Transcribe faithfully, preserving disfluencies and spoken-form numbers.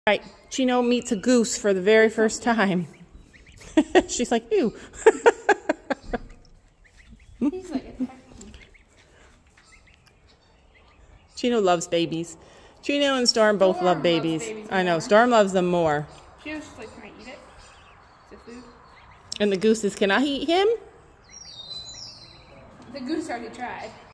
Right, Chino meets a goose for the very first time. She's like, ew. He's like attacking. Chino loves babies. Chino and Storm both Storm love babies. loves babies I know, more. Storm loves them more. She was just like, can I eat it? Is it food? And the gooses, can I eat him? The goose already tried.